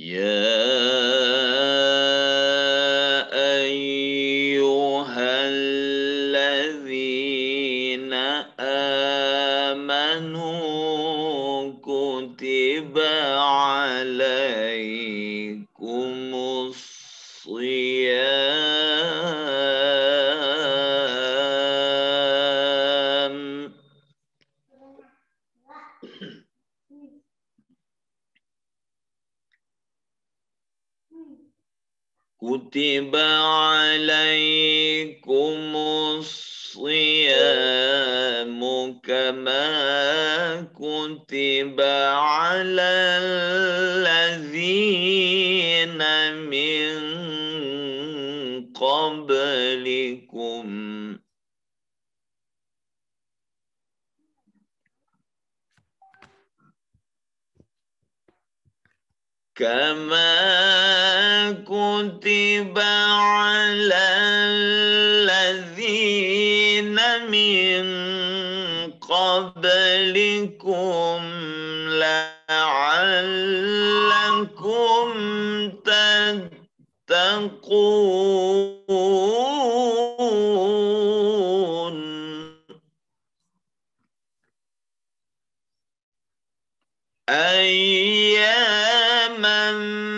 يا أيها الذين آمنوا كتب عليكم الصيام كتب عليكم الصيام كما كتب على الذين من قبلكم كما كتب على الذين من قبلكم لعلكم تتقون أياما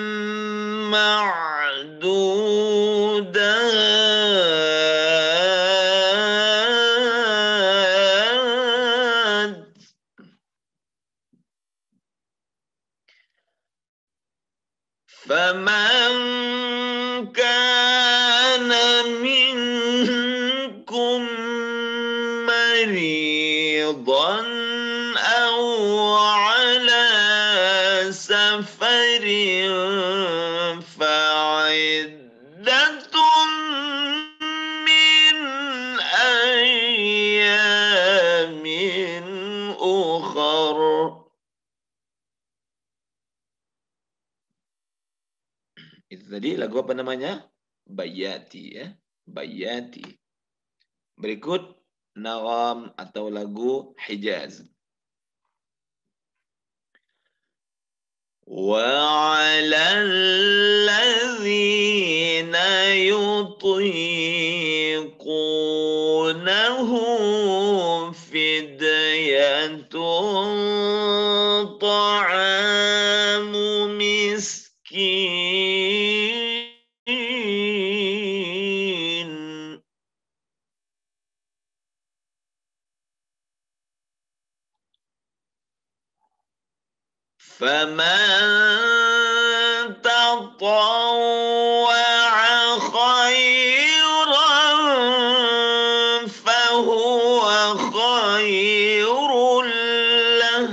معدودات فمن كان منكم مريضا أو على سفر فعدة من أيام أخر Itu tadi lagu apa namanya? Bayati ya. Bayati. Berikut Nagham atau lagu Hijaz. وعلى الذين يطيقونه فدية طعام مسكين فمن تطوع خيرا فهو خير له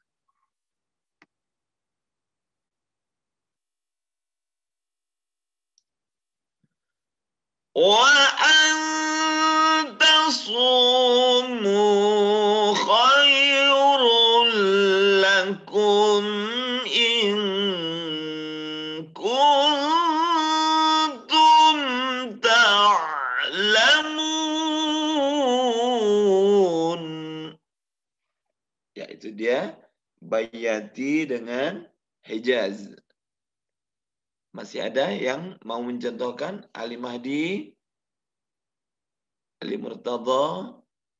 وأن تصوموا خير لكم إن كنتم تعلمون. Ya, itu dia Bayati dengan Hijaz. Masih ada yang mau mencontohkan? Ali Mahdi, Ali Murtadha?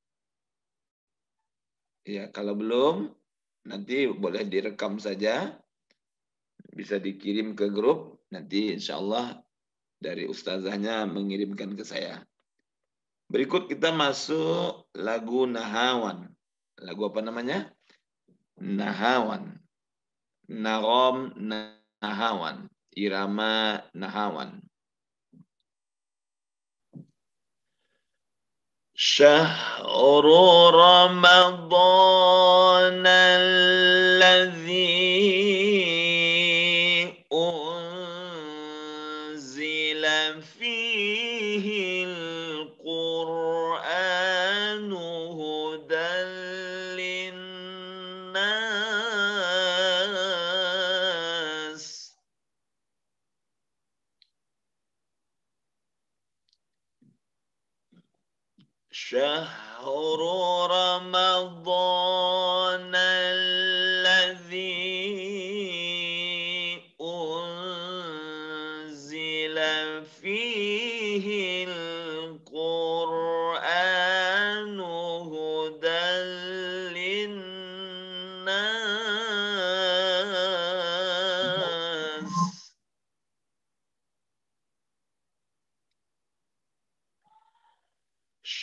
Ya, kalau belum, nanti boleh direkam saja. Bisa dikirim ke grup. Nanti insya Allah dari ustazahnya mengirimkan ke saya. Berikut kita masuk lagu Nahawan. Lagu apa namanya? Nahawan. Nagham Nahawan. Irama Nahawan. شهر رمضان الذي أنزل فيه القرآن هدى للناس شهر رمضان الذي أنزل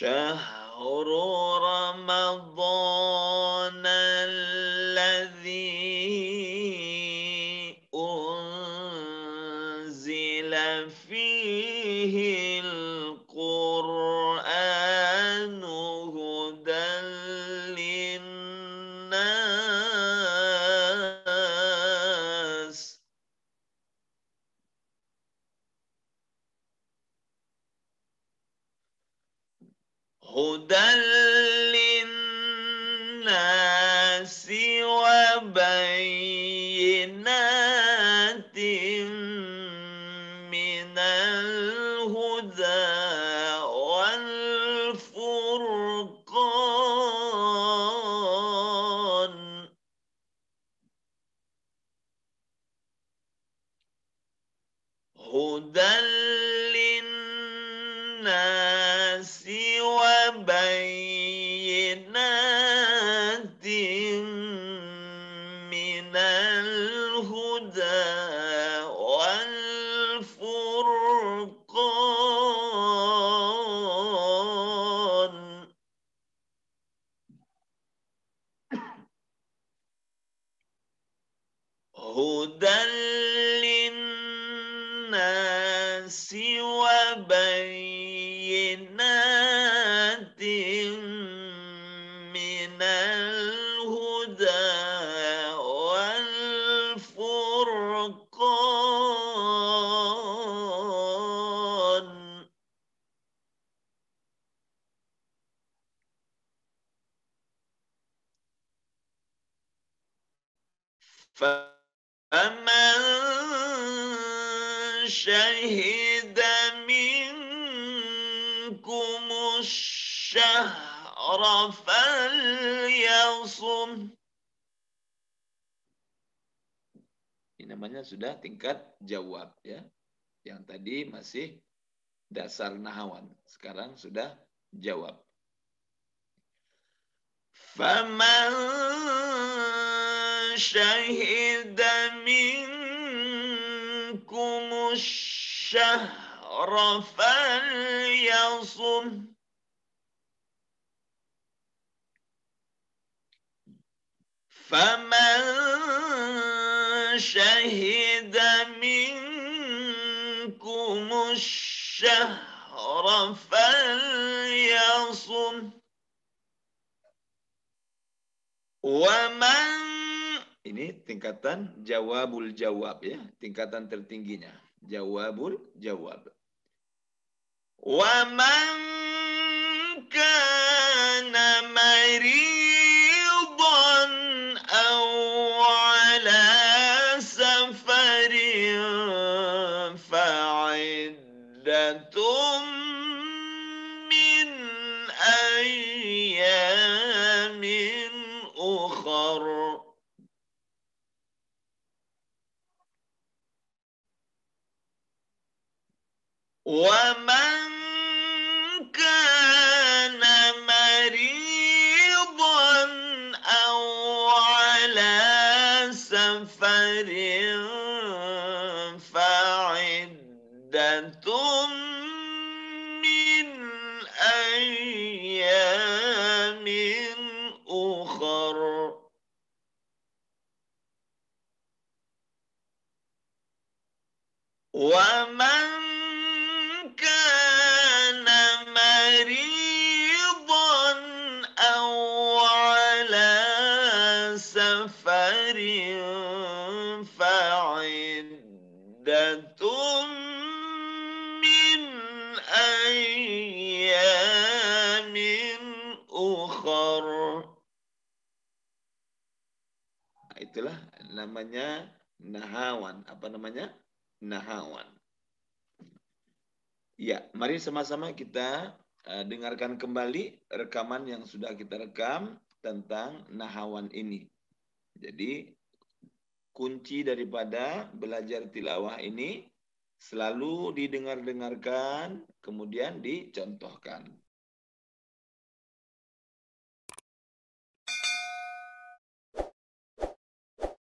شهر رمضان الذي أنزل فيه القرآن هدى للناس وبينات من الهدى والفرقان هدى للناس وبينات من الهدى والفرقان هدى للناس وبينات من الهدى والفرقان فمن شهد منكم الشهر فليصم. Ini namanya sudah tingkat jawab ya. Yang tadi masih dasar nahawan. Sekarang sudah jawab. فمن شهد منكم الشهر فليصم. فمن شهد منكم الشهر فليصم. Waman, ini tingkatan jawabul jawab ya, tingkatan tertingginya. Jawabul jawab. Waman kana maridan aw ala safarin fa'iddatum min ayyamin أخر. ومن كان مريضا أو على سفر فعدة من أيام أخر. ومن كان مريضا أو على سفر فعدة من أيام أخر. Itulah namanya nahawan. Apa namanya? Nahawan. Ya, mari sama-sama kita dengarkan kembali rekaman yang sudah kita rekam tentang nahawan ini. Jadi, kunci daripada belajar tilawah ini selalu didengar-dengarkan, kemudian dicontohkan.